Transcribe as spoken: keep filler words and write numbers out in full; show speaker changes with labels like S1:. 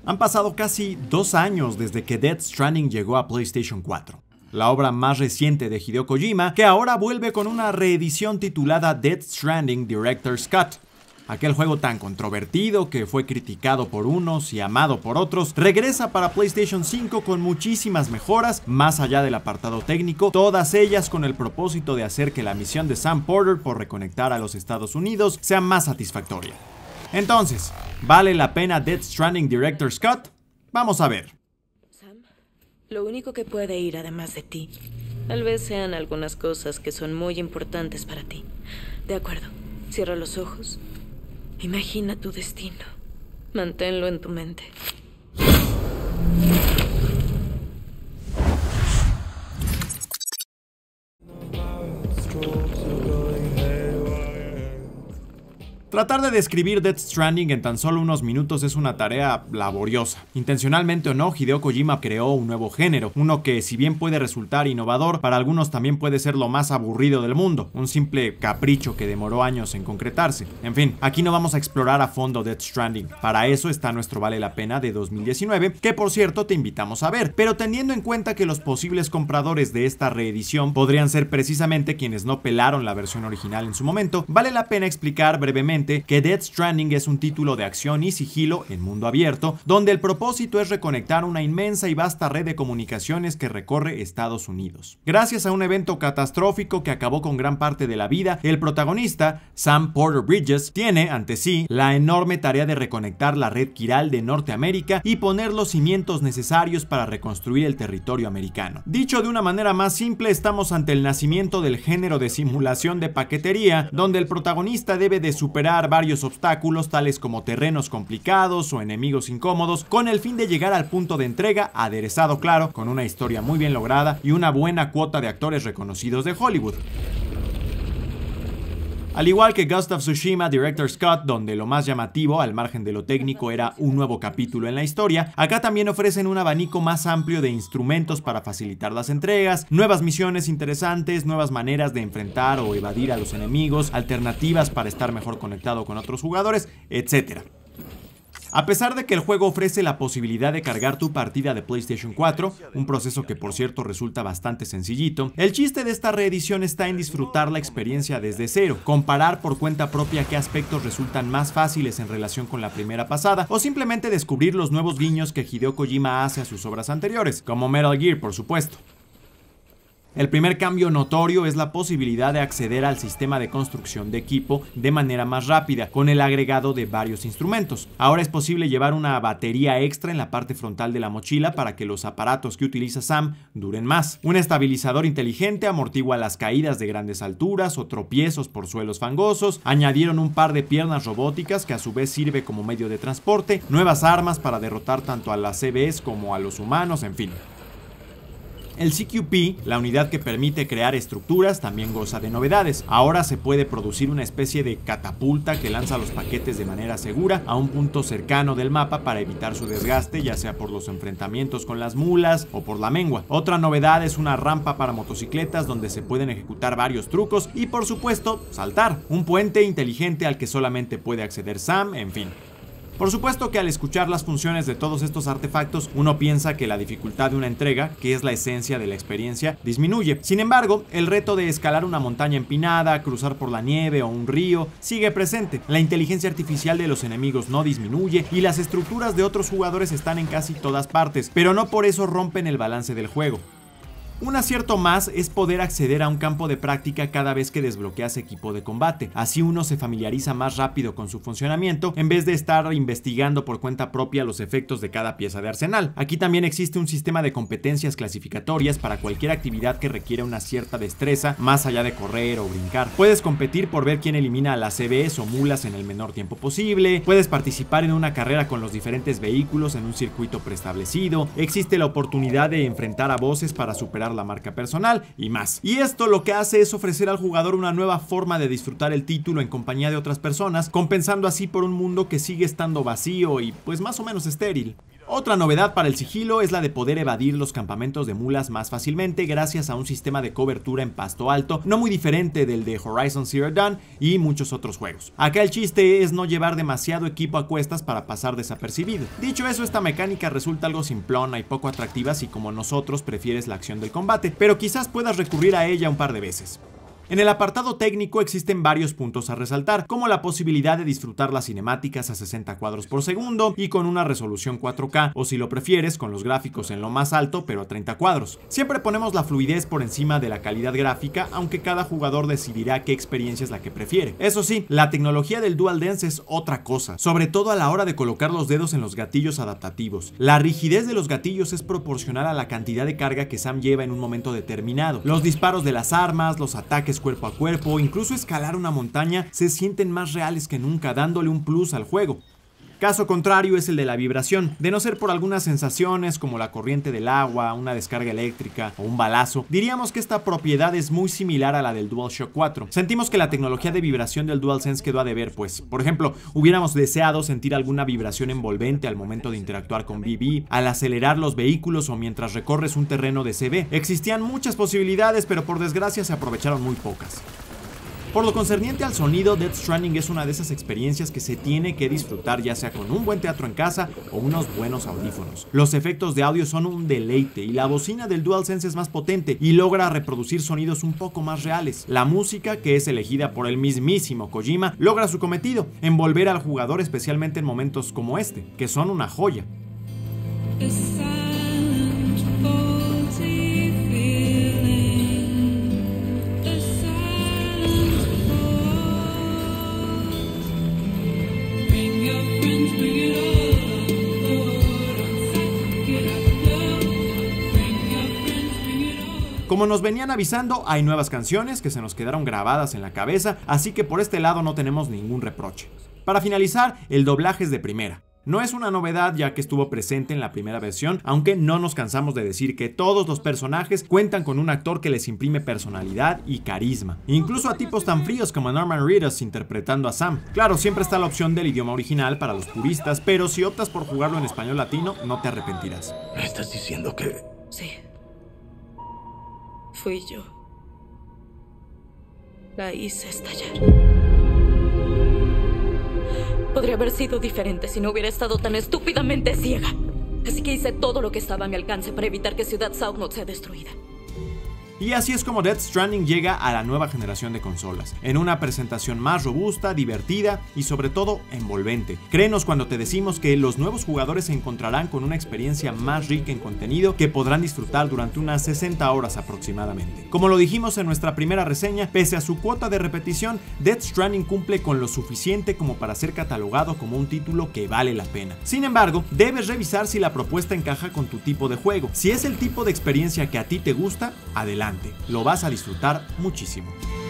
S1: Han pasado casi dos años desde que Death Stranding llegó a PlayStation cuatro. La obra más reciente de Hideo Kojima, que ahora vuelve con una reedición titulada Death Stranding Director's Cut. Aquel juego tan controvertido que fue criticado por unos y amado por otros, regresa para PlayStation cinco con muchísimas mejoras, más allá del apartado técnico, todas ellas con el propósito de hacer que la misión de Sam Porter por reconectar a los Estados Unidos sea más satisfactoria. Entonces, ¿vale la pena Death Stranding Director's Cut? Vamos a ver.
S2: Sam, lo único que puede ir además de ti, tal vez sean algunas cosas que son muy importantes para ti. De acuerdo, cierra los ojos. Imagina tu destino. Manténlo en tu mente.
S1: Tratar de describir Death Stranding en tan solo unos minutos es una tarea laboriosa. Intencionalmente o no, Hideo Kojima creó un nuevo género, uno que si bien puede resultar innovador, para algunos también puede ser lo más aburrido del mundo, un simple capricho que demoró años en concretarse. En fin, aquí no vamos a explorar a fondo Death Stranding, para eso está nuestro Vale la Pena de dos mil diecinueve, que por cierto te invitamos a ver, pero teniendo en cuenta que los posibles compradores de esta reedición podrían ser precisamente quienes no pelaron la versión original en su momento, vale la pena explicar brevemente que Death Stranding es un título de acción y sigilo en mundo abierto, donde el propósito es reconectar una inmensa y vasta red de comunicaciones que recorre Estados Unidos. Gracias a un evento catastrófico que acabó con gran parte de la vida, el protagonista, Sam Porter Bridges, tiene ante sí la enorme tarea de reconectar la red quiral de Norteamérica y poner los cimientos necesarios para reconstruir el territorio americano. Dicho de una manera más simple, estamos ante el nacimiento del género de simulación de paquetería, donde el protagonista debe de superar varios obstáculos tales como terrenos complicados o enemigos incómodos con el fin de llegar al punto de entrega, aderezado claro con una historia muy bien lograda y una buena cuota de actores reconocidos de Hollywood. Al igual que Ghost of Tsushima Director's Cut, donde lo más llamativo, al margen de lo técnico, era un nuevo capítulo en la historia, acá también ofrecen un abanico más amplio de instrumentos para facilitar las entregas, nuevas misiones interesantes, nuevas maneras de enfrentar o evadir a los enemigos, alternativas para estar mejor conectado con otros jugadores, etcétera. A pesar de que el juego ofrece la posibilidad de cargar tu partida de PlayStation cuatro, un proceso que por cierto resulta bastante sencillito, el chiste de esta reedición está en disfrutar la experiencia desde cero, comparar por cuenta propia qué aspectos resultan más fáciles en relación con la primera pasada, o simplemente descubrir los nuevos guiños que Hideo Kojima hace a sus obras anteriores, como Metal Gear por supuesto. El primer cambio notorio es la posibilidad de acceder al sistema de construcción de equipo de manera más rápida, con el agregado de varios instrumentos. Ahora es posible llevar una batería extra en la parte frontal de la mochila para que los aparatos que utiliza Sam duren más. Un estabilizador inteligente amortigua las caídas de grandes alturas o tropiezos por suelos fangosos. Añadieron un par de piernas robóticas que a su vez sirve como medio de transporte, nuevas armas para derrotar tanto a las C Vs como a los humanos, en fin. El C Q P, la unidad que permite crear estructuras, también goza de novedades. Ahora se puede producir una especie de catapulta que lanza los paquetes de manera segura a un punto cercano del mapa para evitar su desgaste, ya sea por los enfrentamientos con las mulas o por la mengua. Otra novedad es una rampa para motocicletas donde se pueden ejecutar varios trucos y por supuesto saltar. Un puente inteligente al que solamente puede acceder Sam, en fin. Por supuesto que al escuchar las funciones de todos estos artefactos, uno piensa que la dificultad de una entrega, que es la esencia de la experiencia, disminuye. Sin embargo, el reto de escalar una montaña empinada, cruzar por la nieve o un río, sigue presente. La inteligencia artificial de los enemigos no disminuye y las estructuras de otros jugadores están en casi todas partes, pero no por eso rompen el balance del juego. Un acierto más es poder acceder a un campo de práctica cada vez que desbloqueas equipo de combate, así uno se familiariza más rápido con su funcionamiento en vez de estar investigando por cuenta propia los efectos de cada pieza de arsenal. Aquí también existe un sistema de competencias clasificatorias para cualquier actividad que requiera una cierta destreza más allá de correr o brincar. Puedes competir por ver quién elimina a las C Vs o mulas en el menor tiempo posible, puedes participar en una carrera con los diferentes vehículos en un circuito preestablecido, existe la oportunidad de enfrentar a bosses para superar la marca personal y más. Y esto lo que hace es ofrecer al jugador una nueva forma de disfrutar el título en compañía de otras personas, compensando así por un mundo que sigue estando vacío y pues más o menos estéril. Otra novedad para el sigilo es la de poder evadir los campamentos de mulas más fácilmente gracias a un sistema de cobertura en pasto alto, no muy diferente del de Horizon Zero Dawn y muchos otros juegos. Acá el chiste es no llevar demasiado equipo a cuestas para pasar desapercibido. Dicho eso, esta mecánica resulta algo simplona y poco atractiva si como nosotros prefieres la acción del combate, pero quizás puedas recurrir a ella un par de veces. En el apartado técnico existen varios puntos a resaltar, como la posibilidad de disfrutar las cinemáticas a sesenta cuadros por segundo y con una resolución cuatro K, o si lo prefieres con los gráficos en lo más alto pero a treinta cuadros. Siempre ponemos la fluidez por encima de la calidad gráfica, aunque cada jugador decidirá qué experiencia es la que prefiere. Eso sí, la tecnología del DualSense es otra cosa, sobre todo a la hora de colocar los dedos en los gatillos adaptativos. La rigidez de los gatillos es proporcional a la cantidad de carga que Sam lleva en un momento determinado. Los disparos de las armas, los ataques cuerpo a cuerpo, incluso escalar una montaña se sienten más reales que nunca, dándole un plus al juego. Caso contrario es el de la vibración. De no ser por algunas sensaciones como la corriente del agua, una descarga eléctrica o un balazo, diríamos que esta propiedad es muy similar a la del DualShock cuatro. Sentimos que la tecnología de vibración del DualSense quedó a deber, pues, por ejemplo, hubiéramos deseado sentir alguna vibración envolvente al momento de interactuar con B B, al acelerar los vehículos o mientras recorres un terreno de C B. Existían muchas posibilidades, pero por desgracia se aprovecharon muy pocas. Por lo concerniente al sonido, Death Stranding es una de esas experiencias que se tiene que disfrutar ya sea con un buen teatro en casa o unos buenos audífonos. Los efectos de audio son un deleite y la bocina del DualSense es más potente y logra reproducir sonidos un poco más reales. La música, que es elegida por el mismísimo Kojima, logra su cometido, envolver al jugador especialmente en momentos como este, que son una joya. Como nos venían avisando, hay nuevas canciones que se nos quedaron grabadas en la cabeza, así que por este lado no tenemos ningún reproche. Para finalizar, el doblaje es de primera. No es una novedad ya que estuvo presente en la primera versión, aunque no nos cansamos de decir que todos los personajes cuentan con un actor que les imprime personalidad y carisma. Incluso a tipos tan fríos como Norman Reedus interpretando a Sam. Claro, siempre está la opción del idioma original para los puristas, pero si optas por jugarlo en español latino, no te arrepentirás.
S3: ¿Me estás diciendo que...?
S2: Sí. Fui yo. La hice estallar. Podría haber sido diferente si no hubiera estado tan estúpidamente ciega. Así que hice todo lo que estaba a mi alcance para evitar que Ciudad South sea destruida.
S1: Y así es como Death Stranding llega a la nueva generación de consolas, en una presentación más robusta, divertida y sobre todo envolvente. Créenos cuando te decimos que los nuevos jugadores se encontrarán con una experiencia más rica en contenido que podrán disfrutar durante unas sesenta horas aproximadamente. Como lo dijimos en nuestra primera reseña, pese a su cuota de repetición, Death Stranding cumple con lo suficiente como para ser catalogado como un título que vale la pena. Sin embargo, debes revisar si la propuesta encaja con tu tipo de juego. Si es el tipo de experiencia que a ti te gusta, adelante. Lo vas a disfrutar muchísimo.